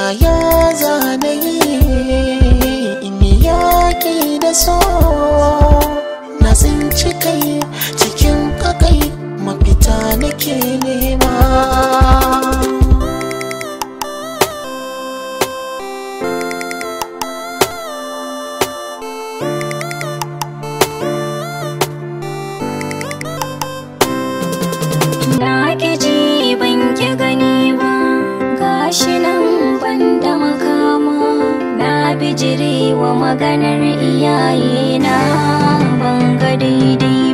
yaya zanayi in yaƙi da so na tsinci kai cikin kakai mafita nake nema. Na ƙi ji ban ƙi gani ba, gashi nan ban da makama. Na bijire wa maganar iyayena, ban ga daidai